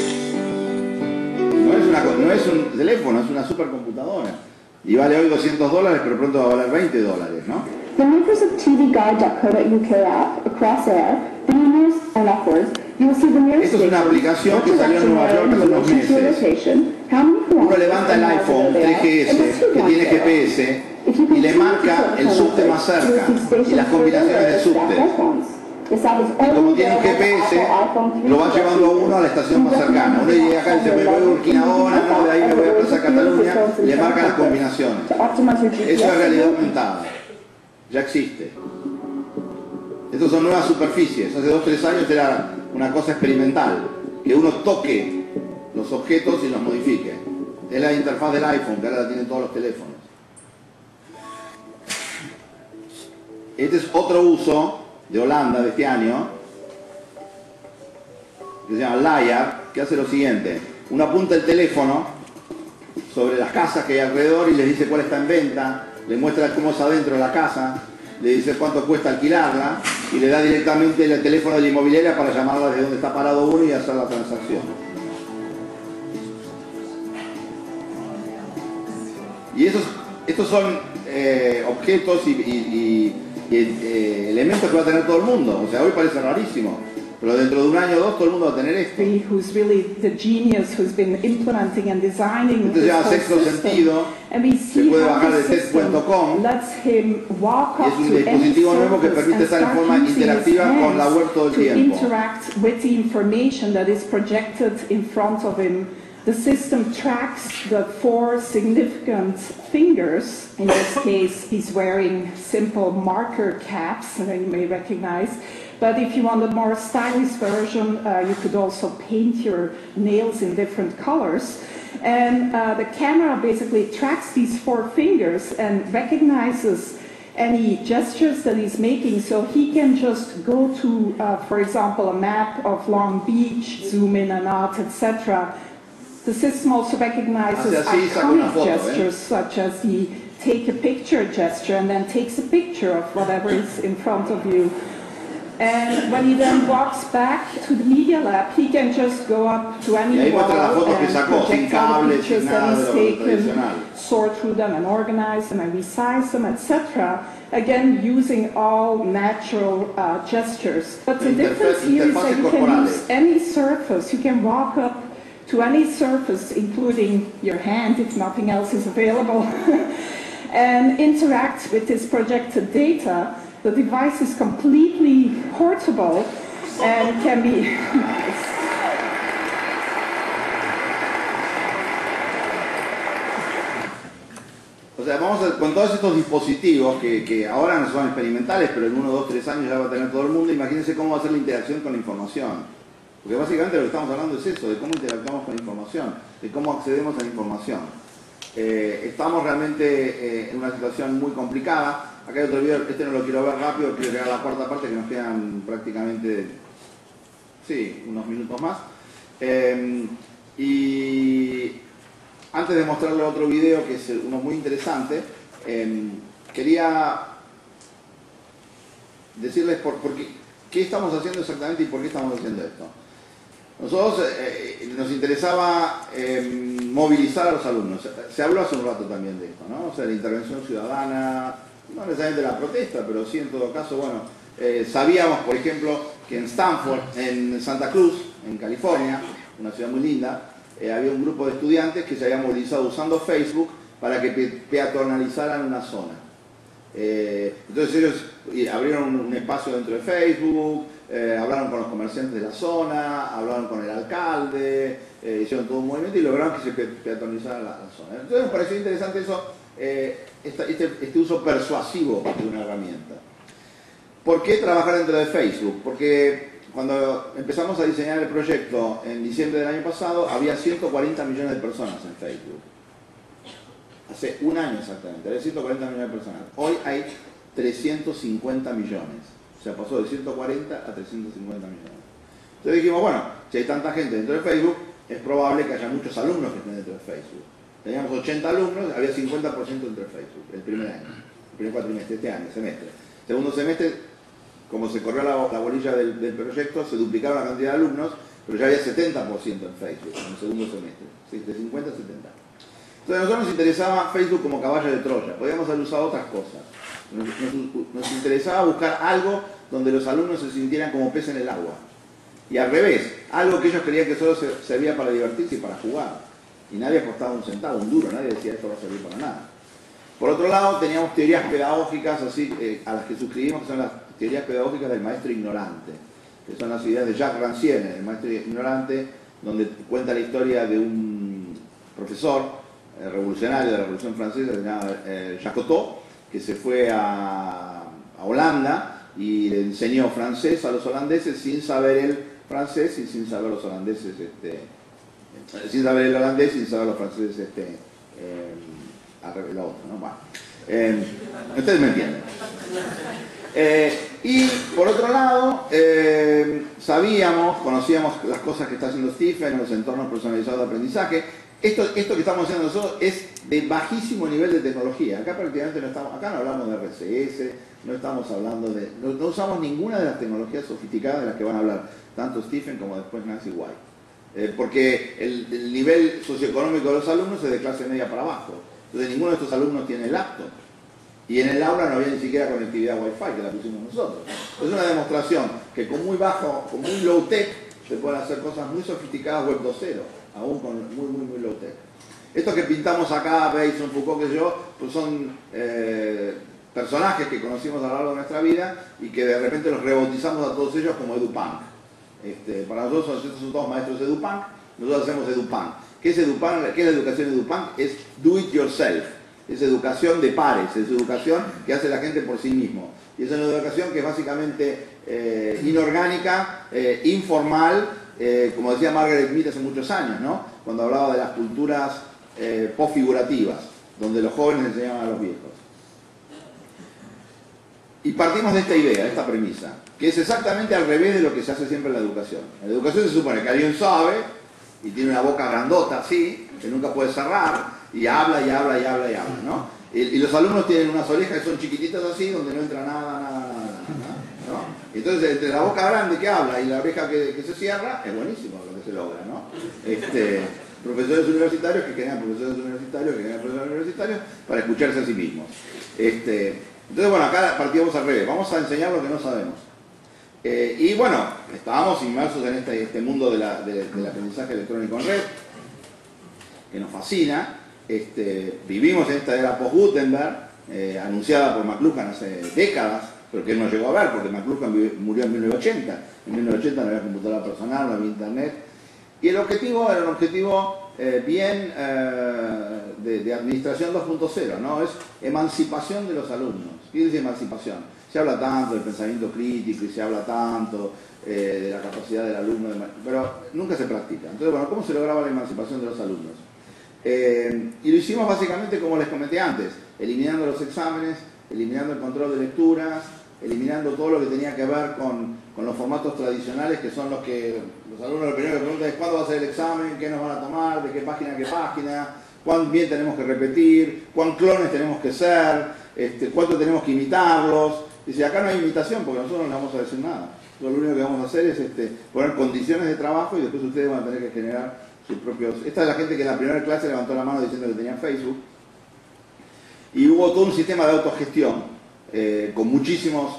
No es un teléfono, es una supercomputadora. Y vale hoy $200, pero pronto va a valer $20, ¿no? The makers of tvguide.co.uk app, across air, the numerous and offers, you will see the nearest Esto es una aplicación que salió en Nueva York hace unos meses. Uno levanta el iPhone 3GS, que tiene GPS, y le marca el subte más cerca y las combinaciones de subte. Y como tiene un GPS, lo va llevando a uno a la estación más cercana. Uno llega acá y dice, me voy a Urquinaona, no, de ahí me voy a Plaza Cataluña, y le marca las combinaciones. Eso es realidad aumentada. Ya existe. Estas son nuevas superficies. Hace 2 o 3 años era una cosa experimental, que uno toque los objetos y los modifique. Es la interfaz del iPhone, que ahora la tienen todos los teléfonos. Este es otro uso de Holanda de este año, que se llama Layar, que hace lo siguiente: uno apunta el teléfono sobre las casas que hay alrededor y les dice cuál está en venta, le muestra cómo es adentro de la casa, le dice cuánto cuesta alquilarla y le da directamente el teléfono de la inmobiliaria para llamarla desde donde está parado uno y hacer la transacción. Y estos son objetos y elementos que va a tener todo el mundo. O sea, hoy parece rarísimo, pero dentro de 1 año o 2 todo el mundo va a tener esto. Who's really the genius who's been implementing and designing esto se llama Sexto Sentido, se puede bajar de test.com y es un dispositivo nuevo que permite estar en forma interactiva con la web todo el tiempo. The system tracks the 4 significant fingers. In this case, he's wearing simple marker caps that you may recognize. But if you want a more stylish version, you could also paint your nails in different colors. And the camera basically tracks these 4 fingers and recognizes any gestures that he's making. So he can just go to, for example, a map of Long Beach, zoom in and out, etc. The system also recognizes iconic gestures, such as the take a picture gesture, and then takes a picture of whatever is in front of you. And when he then walks back to the Media Lab, he can just go up to any wall and project all the pictures that he's taken, sort through them and organize them and resize them, etc. Again, using all natural gestures. But the difference here is that you can use any surface. You can walk up to any surface, including your hand if nothing else is available, and interact with this projected data. The device is completely portable and can be... O sea, con todos estos dispositivos que ahora no son experimentales, pero en 1, 2, 3 años ya va a tener todo el mundo, imagínense cómo va a ser la interacción con la información. Porque básicamente lo que estamos hablando es eso, de cómo interactuamos con la información, de cómo accedemos a la información. Estamos realmente en una situación muy complicada. Acá hay otro video, este no lo quiero ver rápido, quiero llegar a la cuarta parte, que nos quedan prácticamente, sí, unos minutos más. Y antes de mostrarle otro video, que es uno muy interesante, quería decirles qué estamos haciendo exactamente y por qué estamos haciendo esto. Nosotros nos interesaba movilizar a los alumnos. Se habló hace un rato también de esto, ¿no? O sea, la intervención ciudadana, no necesariamente la protesta, pero sí en todo caso, bueno, sabíamos, por ejemplo, que en Stanford, en Santa Cruz, en California, una ciudad muy linda, había un grupo de estudiantes que se había movilizado usando Facebook para que peatonalizaran una zona. Entonces ellos abrieron un espacio dentro de Facebook, hablaron con los comerciantes de la zona, hablaron con el alcalde, hicieron todo un movimiento y lograron que se peatonalizara la zona. Entonces me pareció interesante eso, este uso persuasivo de una herramienta. ¿Por qué trabajar dentro de Facebook? Porque cuando empezamos a diseñar el proyecto en diciembre del año pasado, había 140 millones de personas en Facebook. Hace un año exactamente, había 140 millones de personas. Hoy hay 350 millones. O sea, pasó de 140 a 350 millones. Entonces dijimos, bueno, si hay tanta gente dentro de Facebook, es probable que haya muchos alumnos que estén dentro de Facebook. Teníamos 80 alumnos, había 50% dentro de Facebook, el primer año, el primer cuatrimestre, este año, semestre. Segundo semestre, como se corrió la bolilla del proyecto, se duplicaron la cantidad de alumnos, pero ya había 70% en Facebook en el segundo semestre, ¿sí? De 50 a 70. Entonces a nosotros nos interesaba Facebook como caballo de Troya, podíamos haber usado otras cosas. Nos interesaba buscar algo donde los alumnos se sintieran como pez en el agua. Y al revés, algo que ellos creían que solo servía para divertirse y para jugar. Y nadie apostaba un centavo, un duro, nadie decía esto va a servir para nada. Por otro lado, teníamos teorías pedagógicas así, a las que suscribimos, que son las teorías pedagógicas del maestro ignorante, que son las ideas de Jacques Rancière, el maestro ignorante, donde cuenta la historia de un profesor revolucionario de la Revolución Francesa, que se llama Jacotot, que se fue a Holanda y le enseñó francés a los holandeses sin saber el francés y sin saber los holandeses, sin saber el holandés y sin saber los franceses lo otro, ¿no? Bueno, ustedes me entienden. Y por otro lado, conocíamos las cosas que está haciendo Stephen en los entornos personalizados de aprendizaje. Esto que estamos haciendo nosotros es de bajísimo nivel de tecnología. Acá prácticamente acá no hablamos de RCS, no estamos hablando no usamos ninguna de las tecnologías sofisticadas de las que van a hablar tanto Stephen como después Nancy White. Porque el nivel socioeconómico de los alumnos es de clase media para abajo. Entonces ninguno de estos alumnos tiene laptop. Y en el aula no había ni siquiera conectividad Wi-Fi, que la pusimos nosotros. Es una demostración que con muy low tech, se pueden hacer cosas muy sofisticadas web 2.0, aún con muy low tech. Estos que pintamos acá, Bateson, Foucault, que yo, pues son personajes que conocimos a lo largo de nuestra vida y que de repente los rebautizamos a todos ellos como EduPunk. Para nosotros, estos son todos maestros de EduPunk, nosotros hacemos EduPunk. ¿Qué es EduPunk? ¿Qué es la educación EduPunk? Es do it yourself. Es educación de pares, es educación que hace la gente por sí mismo. Y es una educación que es básicamente inorgánica, informal, como decía Margaret Mead hace muchos años, ¿no? Cuando hablaba de las culturas postfigurativas, donde los jóvenes enseñaban a los viejos. Y partimos de esta idea, de esta premisa, que es exactamente al revés de lo que se hace siempre en la educación. En la educación se supone que alguien sabe y tiene una boca grandota así, que nunca puede cerrar, y habla, y habla, y habla, y habla, ¿no? Y los alumnos tienen unas orejas que son chiquititas así, donde no entra nada, ¿no? Entonces, entre la boca grande que habla y la oreja que se cierra, es buenísimo lo que se logra, ¿no? Profesores universitarios que crean profesores universitarios, que crean profesores universitarios, para escucharse a sí mismos. Entonces, bueno, acá partimos al revés. Vamos a enseñar lo que no sabemos. Y bueno, estábamos inmersos en este mundo del aprendizaje electrónico en red, que nos fascina. Vivimos en esta era post-Gutenberg, anunciada por McLuhan hace décadas, pero que él no llegó a ver, porque McLuhan murió en 1980. En 1980 no había computadora personal, no había internet. Y el objetivo era un objetivo bien de administración 2.0, ¿no? Es emancipación de los alumnos. ¿Qué dice emancipación? Se habla tanto del pensamiento crítico y se habla tanto de la capacidad del alumno, pero nunca se practica. Entonces, bueno, ¿cómo se lograba la emancipación de los alumnos? Y lo hicimos básicamente como les comenté antes, eliminando los exámenes, eliminando el control de lecturas, eliminando todo lo que tenía que ver con los formatos tradicionales, que son los que los alumnos lo primero que preguntan es ¿cuándo va a ser el examen? ¿Qué nos van a tomar? ¿De qué página a qué página? ¿Cuán bien tenemos que repetir? ¿Cuán clones tenemos que ser? ¿Cuánto tenemos que imitarlos? Dice, acá no hay imitación porque nosotros no les vamos a decir nada. Lo único que vamos a hacer es poner condiciones de trabajo y después ustedes van a tener que generar sus propios... Esta es la gente que en la primera clase levantó la mano diciendo que tenía Facebook. Y hubo todo un sistema de autogestión con muchísima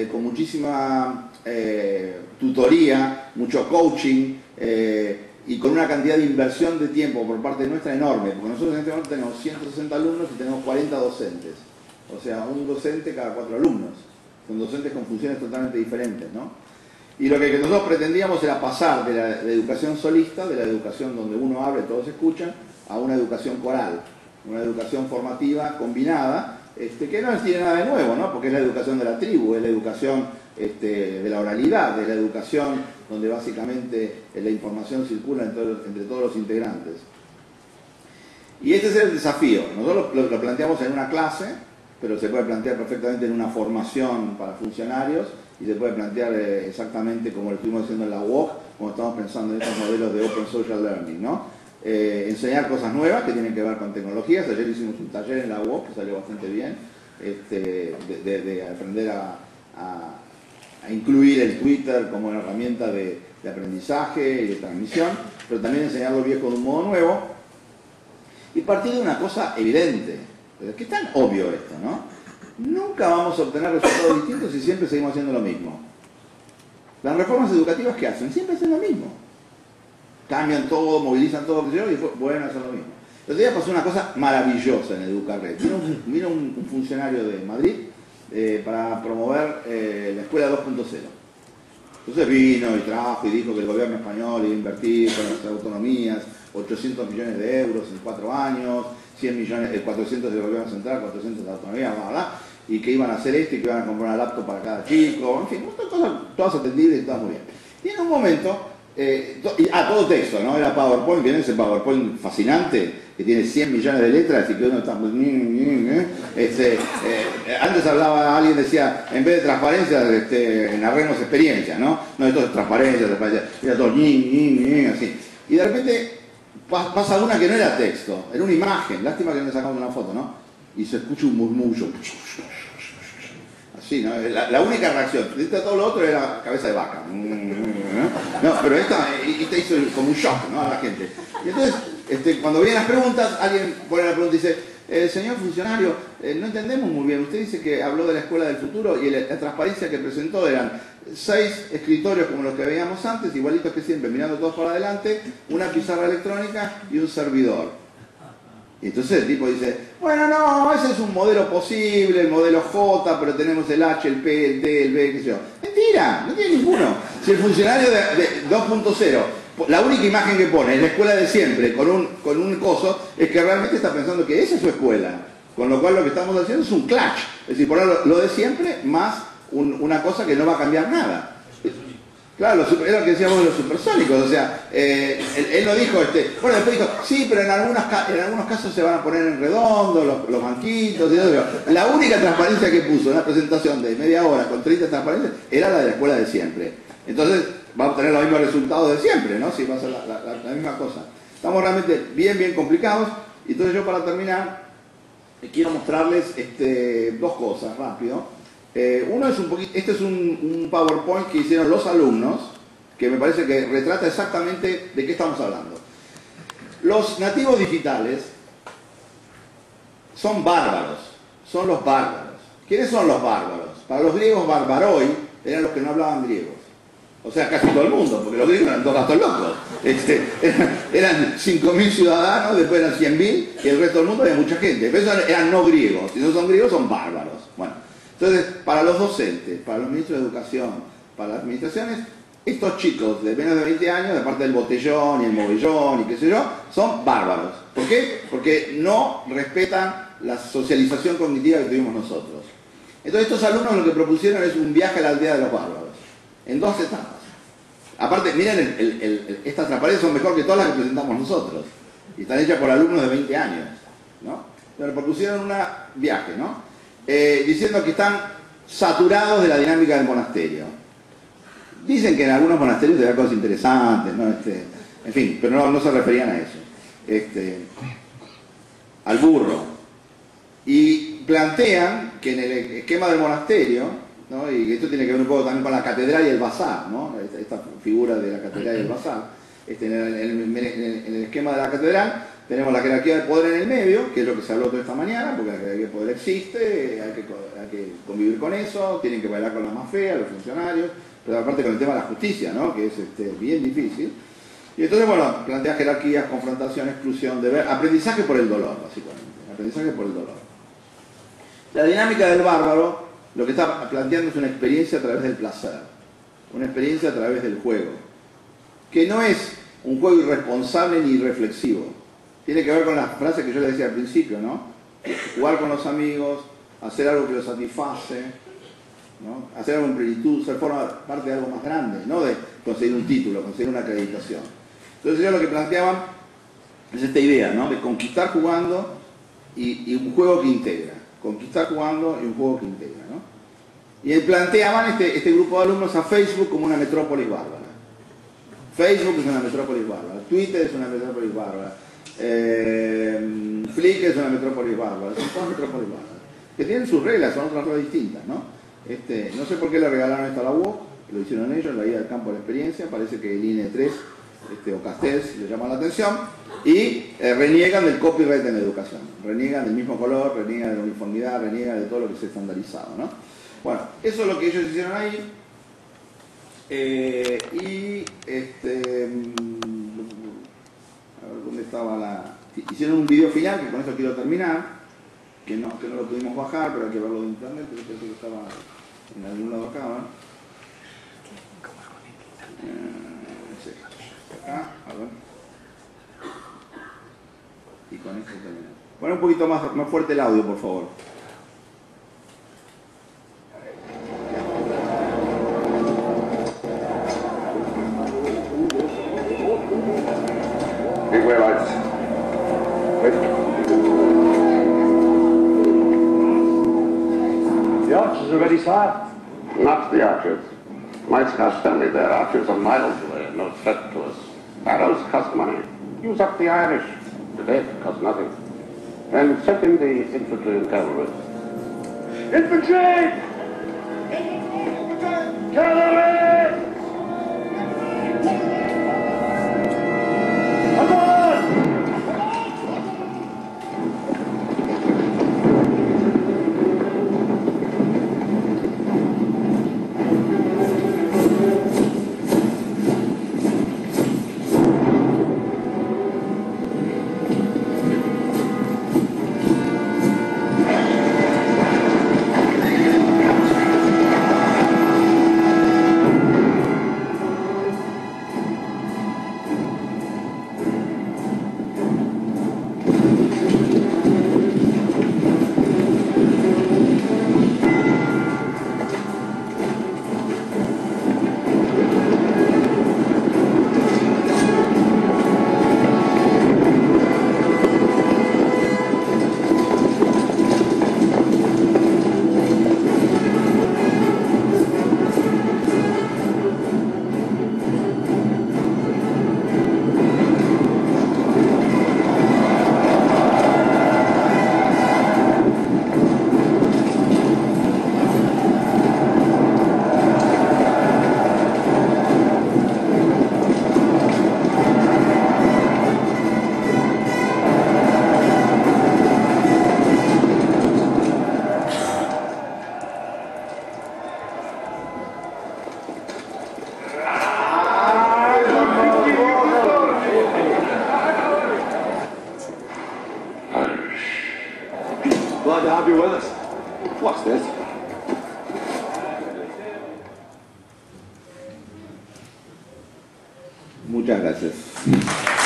tutoría, mucho coaching y con una cantidad de inversión de tiempo por parte nuestra enorme, porque nosotros en este momento tenemos 160 alumnos y tenemos 40 docentes, o sea, un docente cada 4 alumnos, son docentes con funciones totalmente diferentes, ¿no? Y lo que nosotros pretendíamos era pasar de la educación solista, de la educación donde uno habla y todos escuchan, a una educación coral, una educación formativa combinada, que no tiene nada de nuevo, ¿no? Porque es la educación de la tribu, es la educación de la oralidad, es la educación donde básicamente la información circula entre todos los integrantes. Y este es el desafío. Nosotros lo planteamos en una clase, pero se puede plantear perfectamente en una formación para funcionarios y se puede plantear exactamente como lo estuvimos haciendo en la UOC, como estamos pensando en estos modelos de Open Social Learning, ¿no? Enseñar cosas nuevas que tienen que ver con tecnologías. Ayer hicimos un taller en la UOC que salió bastante bien, de aprender a incluir el Twitter como una herramienta de aprendizaje y de transmisión, pero también enseñar lo viejo de un modo nuevo y partir de una cosa evidente, que es tan obvio esto, ¿no? Nunca vamos a obtener resultados distintos si siempre seguimos haciendo lo mismo. Las reformas educativas que hacen siempre hacen lo mismo. Cambian todo, movilizan todo, y después vuelven a hacer lo mismo. El otro día pasó una cosa maravillosa en Educarred. Vino un funcionario de Madrid para promover la escuela 2.0. Entonces vino y trajo y dijo que el gobierno español iba a invertir con las autonomías 800 millones de euros en 4 años, 100 millones, 400 del gobierno central, 400 de la autonomía, bla, bla, bla, y que iban a hacer esto y que iban a comprar una laptop para cada chico, en fin, muchas cosas, todas atendidas y todas muy bien. Y en un momento... todo texto, ¿no? Era PowerPoint, viene ese PowerPoint fascinante que tiene 100 millones de letras y que uno está... antes hablaba, alguien decía, en vez de transparencia, narremos experiencia, ¿no? No, esto es transparencia, era todo así. Y de repente pasa una que no era texto, era una imagen, lástima que no le sacamos una foto, ¿no? Y se escucha un murmullo. Sí, ¿no? La única reacción. Todo lo otro era cabeza de vaca. No, pero esta hizo como un shock, ¿no? A la gente. Y entonces, cuando vienen las preguntas, alguien pone la pregunta y dice, señor funcionario, no entendemos muy bien. Usted dice que habló de la escuela del futuro y la transparencia que presentó eran 6 escritorios como los que veíamos antes, igualitos que siempre, mirando todos para adelante, una pizarra electrónica y un servidor. Y entonces el tipo dice, bueno, no, ese es un modelo posible, el modelo J, pero tenemos el H, el P, el T, el B, qué sé yo. Mentira, no tiene ninguno. Si el funcionario de 2.0, la única imagen que pone es la escuela de siempre, con un coso, es que realmente está pensando que esa es su escuela. Con lo cual lo que estamos haciendo es un clutch. Es decir, poner lo de siempre más una cosa que no va a cambiar nada. Claro, era lo que decíamos de los supersónicos, o sea, él no dijo, bueno, después dijo, sí, pero en algunos casos se van a poner en redondo los banquitos, y todo, la única transparencia que puso en una presentación de media hora con 30 transparencias era la de la escuela de siempre. Entonces va a obtener los mismos resultados de siempre, ¿no? Sí, va a ser la misma cosa. Estamos realmente bien complicados, y entonces yo para terminar quiero mostrarles dos cosas rápido. Uno es este es un PowerPoint que hicieron los alumnos, que me parece que retrata exactamente de qué estamos hablando. Los nativos digitales son bárbaros, son los bárbaros. ¿Quiénes son los bárbaros? Para los griegos, barbaroi eran los que no hablaban griegos. O sea, casi todo el mundo, porque los griegos eran todos gastos locos. Eran 5.000 ciudadanos, después eran 100.000, y el resto del mundo había mucha gente. Pero esos eran no griegos. Si no son griegos, son bárbaros. Bueno, entonces, para los docentes, para los ministros de educación, para las administraciones, estos chicos de menos de 20 años, de parte del botellón y el movellón y qué sé yo, son bárbaros. ¿Por qué? Porque no respetan la socialización cognitiva que tuvimos nosotros. Entonces, estos alumnos lo que propusieron es un viaje a la aldea de los bárbaros, en 2 etapas. Aparte, miren, estas transparencias son mejor que todas las que presentamos nosotros. Y están hechas por alumnos de 20 años, ¿no? Pero propusieron un viaje, ¿no? Diciendo que están saturados de la dinámica del monasterio. Dicen que en algunos monasterios había cosas interesantes, ¿no? En fin, pero no se referían a eso. Al burro. Y plantean que en el esquema del monasterio, ¿no? Y esto tiene que ver un poco también con la catedral y el bazar, ¿no? Esta figura de la catedral y el bazar. En el esquema de la catedral tenemos la jerarquía de poder en el medio, que es lo que se habló toda esta mañana, porque la jerarquía de poder existe, hay que convivir con eso, tienen que bailar con la más fea, los funcionarios, pero aparte con el tema de la justicia, ¿no? Que es bien difícil. Y entonces, bueno, plantea jerarquías, confrontación, exclusión, deber, aprendizaje por el dolor, básicamente. Aprendizaje por el dolor. La dinámica del bárbaro, lo que está planteando es una experiencia a través del placer, una experiencia a través del juego, que no es un juego irresponsable ni irreflexivo. Tiene que ver con las frases que yo les decía al principio, ¿no? Jugar con los amigos, hacer algo que los satisface, ¿no? Hacer algo en plenitud, ser parte de algo más grande, no de conseguir un título, conseguir una acreditación. Entonces ellos lo que planteaban es esta idea, ¿no? De conquistar jugando y un juego que integra. Conquistar jugando y un juego que integra, ¿no? Y planteaban este grupo de alumnos a Facebook como una metrópolis bárbara. Facebook es una metrópolis bárbara, Twitter es una metrópolis bárbara, Flickr es una metrópolis bárbara, son todas metrópolis bárbaras, que tienen sus reglas, son otras cosas distintas, ¿no? No sé por qué le regalaron esto a la UOC, lo hicieron ellos, la ida al campo de la experiencia, parece que el INE 3 o Castells le llama la atención, y reniegan del copyright en la educación, reniegan del mismo color, reniegan de la uniformidad, reniegan de todo lo que se ha estandarizado, ¿no? Bueno, eso es lo que ellos hicieron ahí. A ver, ¿dónde estaba hicieron un video final, que con eso quiero terminar, que no lo pudimos bajar, pero hay que verlo de internet, pero creo que estaba en algún lado acá, ¿no? Acá, a ver. Y con esto terminamos. Bueno, un poquito más fuerte el audio, por favor. The archers are ready, sire. Not the archers. My scouts tell me their archers are miles away, no threat to us. Arrows cost money. Use up the Irish. Today it costs nothing. And set in the infantry and cavalry. Infantry! Cavalry! Come on! with us. What's this? Muchas gracias.